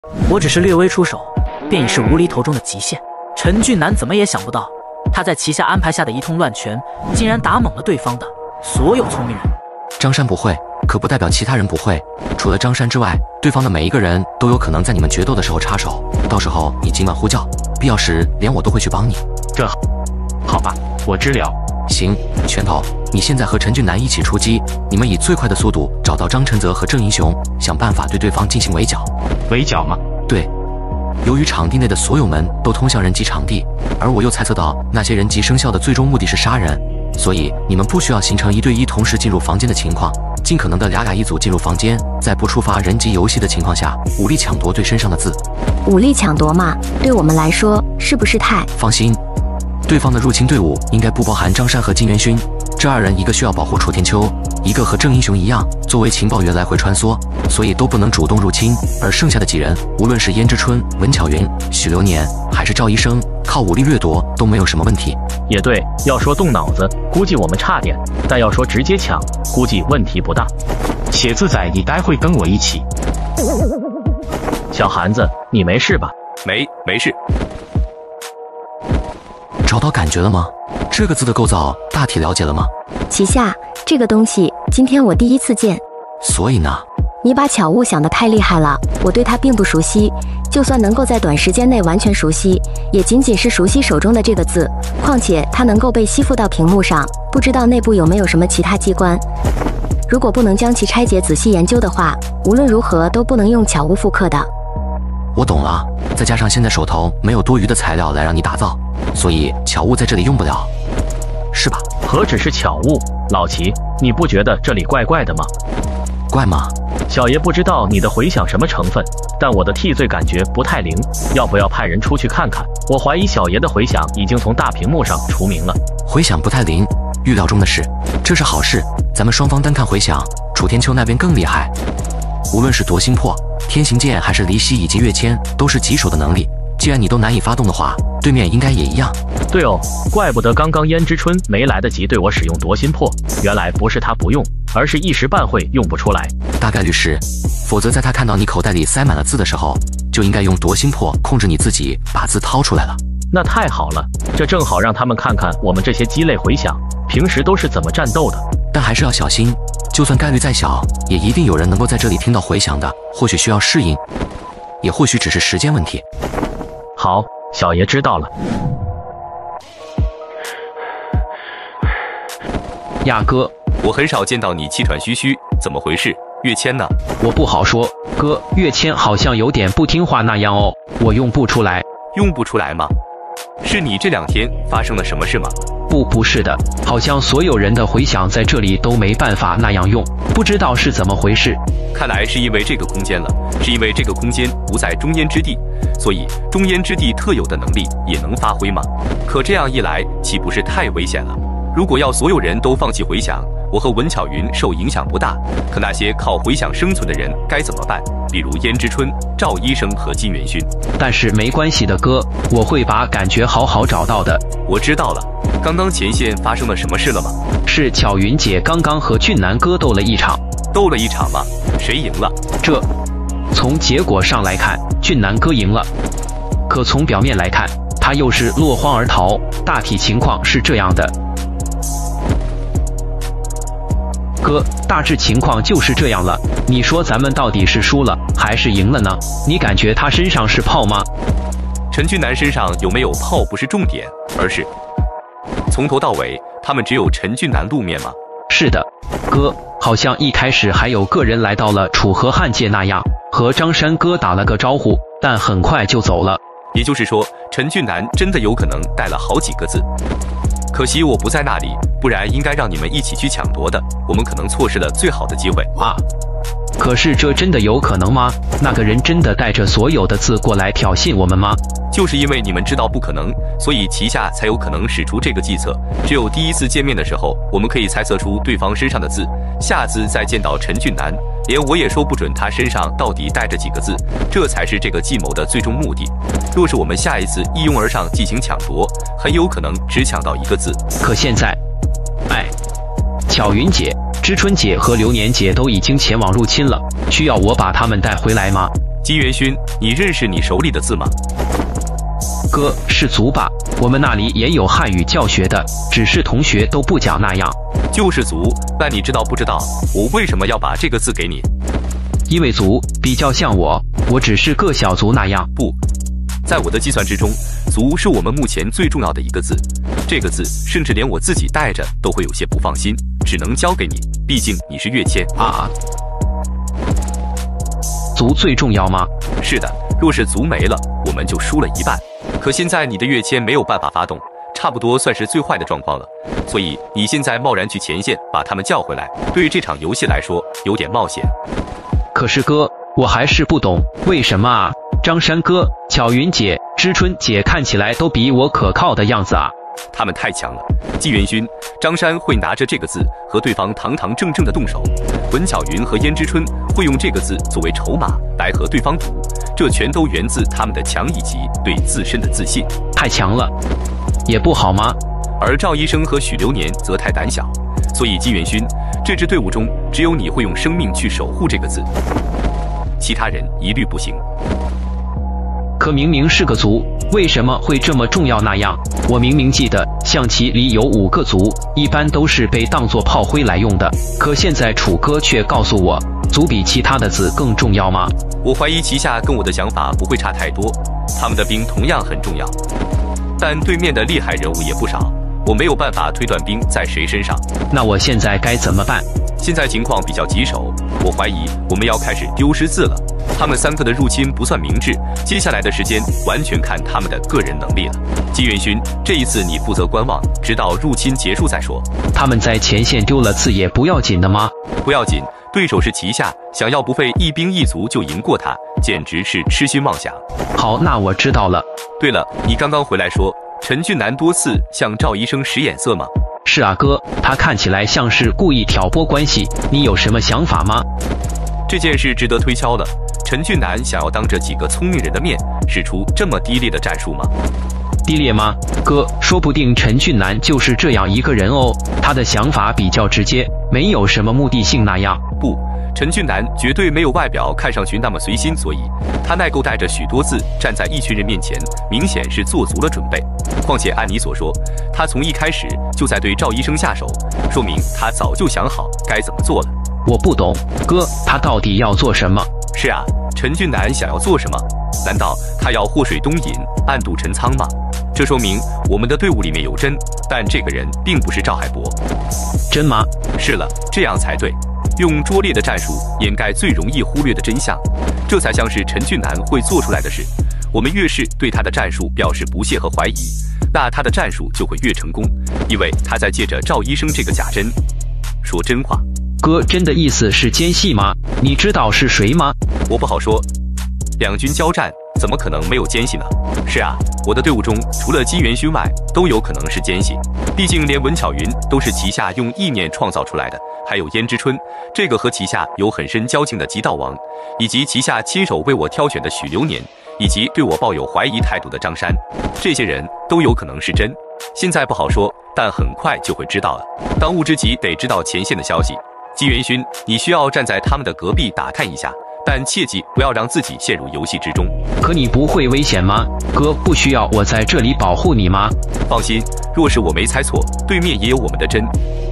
我只是略微出手，便已是无厘头中的极限。陈俊南怎么也想不到，他在旗下安排下的一通乱拳，竟然打懵了对方的所有聪明人。 张山不会，可不代表其他人不会。除了张山之外，对方的每一个人都有可能在你们决斗的时候插手。到时候你尽管呼叫，必要时连我都会去帮你。 这好吧，我知了。 行，拳头，你现在和陈俊南一起出击，你们以最快的速度找到张晨泽和郑英雄，想办法对对方进行围剿。 围剿吗？ 对。由于场地内的所有门都通向人机场地，而我又猜测到那些人机生效的最终目的是杀人，所以你们不需要形成1对1同时进入房间的情况，尽可能的俩一组进入房间，在不触发人机游戏的情况下，武力抢夺对身上的字。 武力抢夺嘛，对我们来说是不是太…… 放心，对方的入侵队伍应该不包含张山和金元勋，这2人一个需要保护楚天秋，一个和郑英雄一样作为情报员来回穿梭，所以都不能主动入侵。而剩下的几人，无论是胭脂春、文巧云、许流年，还是赵医生，靠武力掠夺都没有什么问题。 也对，要说动脑子，估计我们差点；但要说直接抢，估计问题不大。写字仔，你待会跟我一起。小韩子，你没事吧？ 没事。 找到感觉了吗？这个字的构造大体了解了吗？ 旗下这个东西，今天我第一次见。 所以呢？ 你把巧物想得太厉害了，我对它并不熟悉，就算能够在短时间内完全熟悉，也仅仅是熟悉手中的这个字。况且它能够被吸附到屏幕上，不知道内部有没有什么其他机关。如果不能将其拆解仔细研究的话，无论如何都不能用巧物复刻的。 我懂了，再加上现在手头没有多余的材料来让你打造，所以巧物在这里用不了，是吧？ 何止是巧物，老齐，你不觉得这里怪怪的吗？ 怪吗？ 小爷不知道你的回响什么成分，但我的替罪感觉不太灵，要不要派人出去看看？我怀疑小爷的回响已经从大屏幕上除名了。 回响不太灵，预料中的事，这是好事。咱们双方单看回响，楚天秋那边更厉害。无论是夺心魄、天行剑还是离息以及跃迁，都是棘手的能力。既然你都难以发动的话，对面应该也一样。 对哦，怪不得刚刚胭脂春没来得及对我使用夺心魄，原来不是他不用，而是一时半会用不出来。 大概率是，否则在他看到你口袋里塞满了字的时候，就应该用夺心魄控制你自己把字掏出来了。 那太好了，这正好让他们看看我们这些鸡肋回响平时都是怎么战斗的。 但还是要小心，就算概率再小，也一定有人能够在这里听到回响的，或许需要适应，也或许只是时间问题。 好，小爷知道了。 亚哥， 我很少见到你气喘吁吁，怎么回事？跃迁呢？ 我不好说，哥，跃迁好像有点不听话那样哦，我用不出来。 用不出来吗？是你这2天发生了什么事吗？ 不是的，好像所有人的回响在这里都没办法那样用，不知道是怎么回事。 看来是因为这个空间了，是因为这个空间不在中烟之地，所以中烟之地特有的能力也能发挥吗？可这样一来，岂不是太危险了？如果要所有人都放弃回响，我和文巧云受影响不大，可那些靠回响生存的人该怎么办？比如胭脂春、赵医生和金元勋。 但是没关系的哥，我会把感觉好好找到的。 我知道了，刚刚前线发生了什么事了吗？ 是巧云姐刚刚和俊南哥斗了一场。 斗了一场吗？谁赢了？ 这从结果上来看，俊南哥赢了，可从表面来看，他又是落荒而逃。大体情况是这样的。哥，大致情况就是这样了。你说咱们到底是输了还是赢了呢？你感觉他身上是炮吗？ 陈俊南身上有没有炮不是重点，而是从头到尾他们只有陈俊南露面吗？ 是的，哥，好像一开始还有个人来到了楚河汉界那样，和张山哥打了个招呼，但很快就走了。 也就是说，陈俊南真的有可能带了好几个字。可惜我不在那里，不然应该让你们一起去抢夺的。我们可能错失了最好的机会啊！可是这真的有可能吗？那个人真的带着所有的字过来挑衅我们吗？ 就是因为你们知道不可能，所以旗下才有可能使出这个计策。只有第一次见面的时候，我们可以猜测出对方身上的字，下次再见到陈俊南，连我也说不准他身上到底带着几个字，这才是这个计谋的最终目的。若是我们下一次一拥而上进行抢夺，很有可能只抢到一个字。 可现在，巧云姐、知春姐和流年姐都已经前往入侵了，需要我把他们带回来吗？ 金元勋，你认识你手里的字吗？ 哥，是族吧？我们那里也有汉语教学的，只是同学都不讲那样。 就是族，那你知道不知道我为什么要把这个字给你？ 因为族比较像我只是个小族那样。 不，在我的计算之中，族是我们目前最重要的一个字。这个字甚至连我自己带着都会有些不放心，只能交给你，毕竟你是跃迁啊。族最重要吗？ 是的，若是族没了，我们就输了一半。可现在你的跃迁没有办法发动，差不多算是最坏的状况了。所以你现在贸然去前线把他们叫回来，对于这场游戏来说有点冒险。 可是哥，我还是不懂为什么啊？张山哥、巧云姐、知春姐看起来都比我可靠的样子啊。 他们太强了，纪元勋、张山会拿着这个字和对方堂堂正正的动手，文巧云和胭脂春会用这个字作为筹码来和对方赌，这全都源自他们的强以及对自身的自信。 太强了，也不好吗？ 而赵医生和许流年则太胆小，所以纪元勋，这支队伍中只有你会用生命去守护这个字，其他人一律不行。 可明明是个族，为什么会这么重要那样？我明明记得象棋里有5个族，一般都是被当作炮灰来用的。可现在楚哥却告诉我，族比其他的字更重要吗？ 我怀疑旗下跟我的想法不会差太多，他们的兵同样很重要，但对面的厉害人物也不少，我没有办法推断兵在谁身上。 那我现在该怎么办？ 现在情况比较棘手，我怀疑我们要开始丢失字了。他们3个的入侵不算明智，接下来的时间完全看他们的个人能力了。纪元勋，这一次你负责观望，直到入侵结束再说。 他们在前线丢了字也不要紧的吗？ 不要紧，对手是旗下，想要不费一兵一卒就赢过他，简直是痴心妄想。 好，那我知道了。 对了，你刚刚回来说陈俊南多次向赵医生使眼色吗？ 是啊哥，他看起来像是故意挑拨关系，你有什么想法吗？ 这件事值得推敲了。陈俊南想要当着几个聪明人的面使出这么低劣的战术吗？ 低劣吗？哥，说不定陈俊南就是这样一个人哦，他的想法比较直接，没有什么目的性那样。 不，陈俊南绝对没有外表看上去那么随心所欲，他耐够带着许多字站在一群人面前，明显是做足了准备。况且按你所说，他从一开始就在对赵医生下手，说明他早就想好该怎么做了。 我不懂，哥，他到底要做什么？ 是啊，陈俊南想要做什么？难道他要祸水东引，暗度陈仓吗？这说明我们的队伍里面有真，但这个人并不是赵海博。 真吗？ 是了，这样才对。用拙劣的战术掩盖最容易忽略的真相，这才像是陈俊南会做出来的事。我们越是对他的战术表示不屑和怀疑，那他的战术就会越成功，因为他在借着赵医生这个假真说真话。 哥，真的意思是奸细吗？你知道是谁吗？ 我不好说，两军交战怎么可能没有奸细呢？是啊，我的队伍中除了金元勋外，都有可能是奸细。毕竟连文巧云都是旗下用意念创造出来的，还有胭脂春，这个和旗下有很深交情的极道王，以及旗下亲手为我挑选的许流年，以及对我抱有怀疑态度的张山，这些人都有可能是真。现在不好说，但很快就会知道了。当务之急得知道前线的消息。纪元勋，你需要站在他们的隔壁打探一下，但切记不要让自己陷入游戏之中。 可你不会危险吗？哥，不需要我在这里保护你吗？ 放心，若是我没猜错，对面也有我们的真。